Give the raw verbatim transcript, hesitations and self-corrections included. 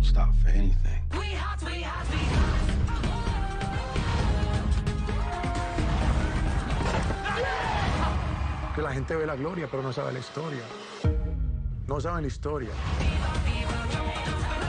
don't stop for anything. Que la gente ve la gloria, pero no sabe la historia. No saben la historia.